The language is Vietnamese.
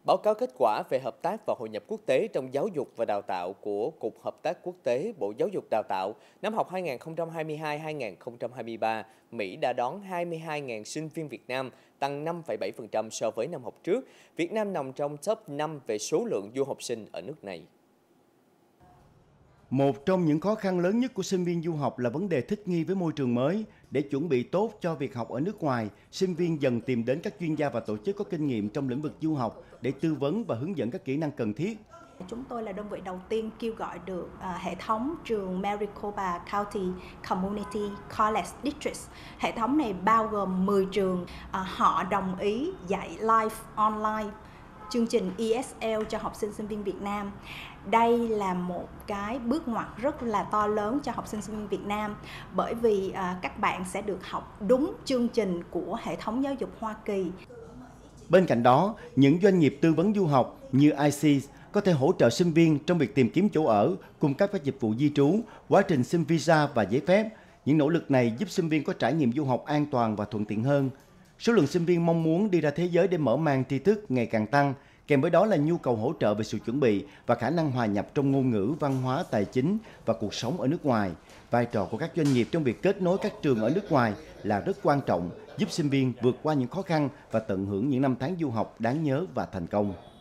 Báo cáo kết quả về hợp tác và hội nhập quốc tế trong giáo dục và đào tạo của Cục Hợp tác Quốc tế Bộ Giáo dục Đào tạo năm học 2022-2023, Mỹ đã đón 22.000 sinh viên Việt Nam, tăng 5,7% so với năm học trước. Việt Nam nằm trong top 5 về số lượng du học sinh ở nước này. Một trong những khó khăn lớn nhất của sinh viên du học là vấn đề thích nghi với môi trường mới. Để chuẩn bị tốt cho việc học ở nước ngoài, sinh viên dần tìm đến các chuyên gia và tổ chức có kinh nghiệm trong lĩnh vực du học để tư vấn và hướng dẫn các kỹ năng cần thiết. Chúng tôi là đơn vị đầu tiên kêu gọi được hệ thống trường Maricopa County Community College Districts. Hệ thống này bao gồm 10 trường, họ đồng ý dạy live online chương trình ESL cho học sinh sinh viên Việt Nam. Đây là một cái bước ngoặt rất là to lớn cho học sinh sinh viên Việt Nam, bởi vì các bạn sẽ được học đúng chương trình của hệ thống giáo dục Hoa Kỳ. Bên cạnh đó, những doanh nghiệp tư vấn du học như ICES có thể hỗ trợ sinh viên trong việc tìm kiếm chỗ ở, cung cấp các dịch vụ di trú, quá trình xin visa và giấy phép. Những nỗ lực này giúp sinh viên có trải nghiệm du học an toàn và thuận tiện hơn. Số lượng sinh viên mong muốn đi ra thế giới để mở mang tri thức ngày càng tăng, kèm với đó là nhu cầu hỗ trợ về sự chuẩn bị và khả năng hòa nhập trong ngôn ngữ, văn hóa, tài chính và cuộc sống ở nước ngoài. Vai trò của các doanh nghiệp trong việc kết nối các trường ở nước ngoài là rất quan trọng, giúp sinh viên vượt qua những khó khăn và tận hưởng những năm tháng du học đáng nhớ và thành công.